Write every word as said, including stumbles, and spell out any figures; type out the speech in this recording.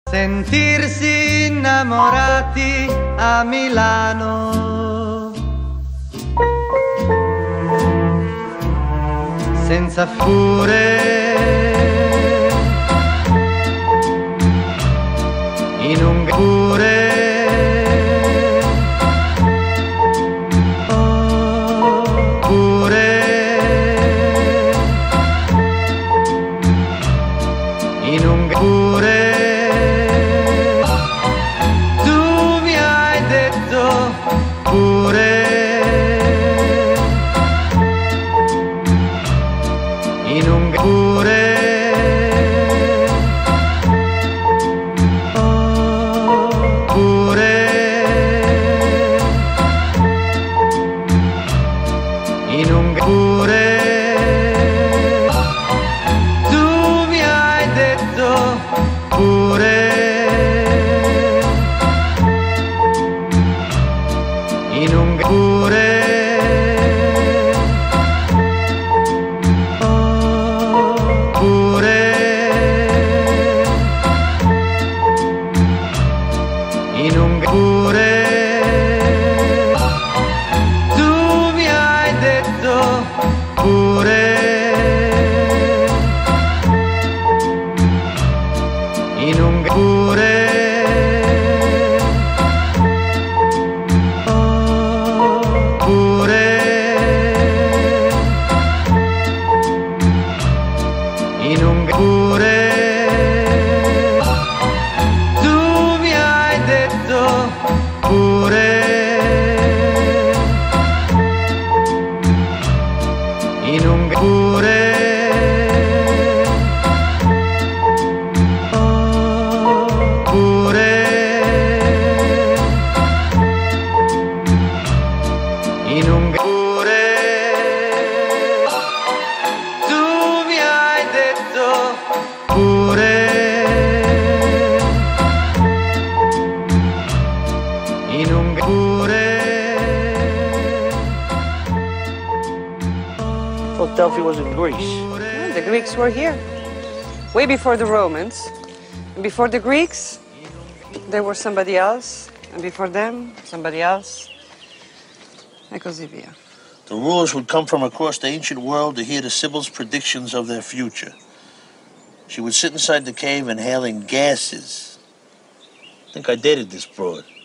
Sentirsi innamorati a Milano, senza fure, in un pure, oh, pure, in un pure. Pure in un pure, oh, pure in un pure. Tu mi hai detto pure in un pure, oh, pure in un pure. Tu mi hai detto pure in un pure. In un pure, tu mi hai detto pure, in un pure, oh, pure, in un pure. Pure in un pure. Well, Delphi was in Greece. Yeah, the Greeks were here, way before the Romans. And before the Greeks, there was somebody else. And before them, somebody else. E così via. The rulers would come from across the ancient world to hear the Sibyl's predictions of their future. She would sit inside the cave inhaling gases. I think I dated this broad.